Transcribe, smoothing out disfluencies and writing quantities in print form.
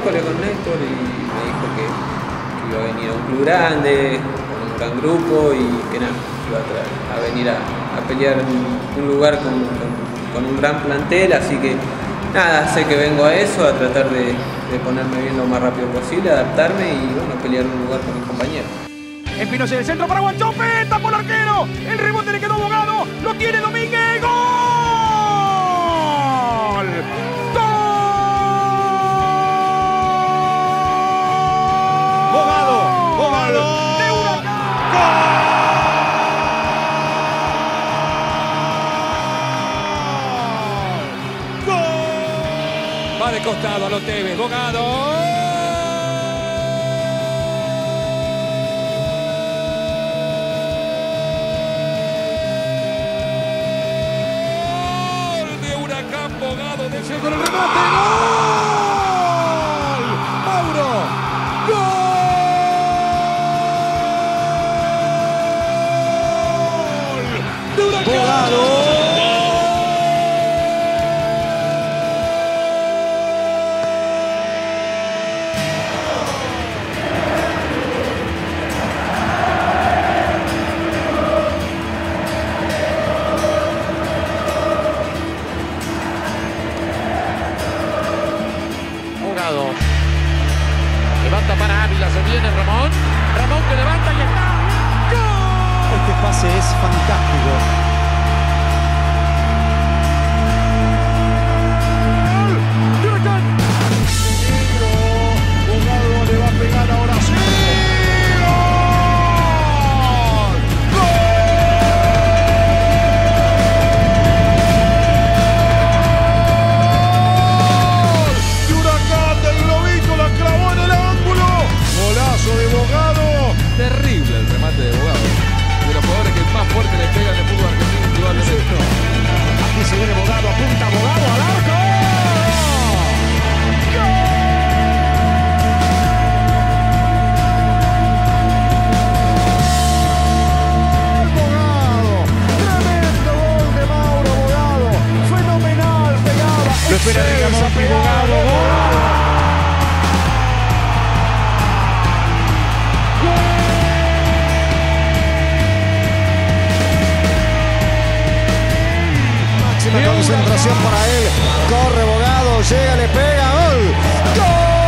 miércoles con Néstor y me dijo que iba a venir a un club grande, con un gran grupo y que nada, iba a venir a pelear un lugar con un gran plantel, así que nada, sé que vengo a eso, a tratar de ponerme bien lo más rápido posible, adaptarme y bueno, pelear un lugar con mis compañeros. Espinosa del centro para Guanchope, tapó el arquero, el rebote le quedó Bogado, lo tiene Domínguez, ¡gol! ¡Gol! Bogado, de Huracán. ¡Gol! Va de costado a los Tevez, Bogado. Bogado desde con el remate, ¡gol! Mauro, ¡gol! ¡De Huracán! ¡Bogado! Levanta para Ávila, se viene Ramón. Ramón que levanta y está. ¡Gol! Este pase es fantástico. ¡De Huracán! Bogado le va a pegar ahora sí. Terrible el remate de Bogado. De los jugadores que más fuerte le pegan en el fútbol argentino, indudablemente. Aquí se viene Bogado, apunta Bogado al arco. Bogado. Tremendo gol de Mauro Bogado. Fenomenal pegada. Lo espera Ricamonti, Bogado. Máxima concentración para él. Corre Bogado, llega, le pega, gol. ¡Gol!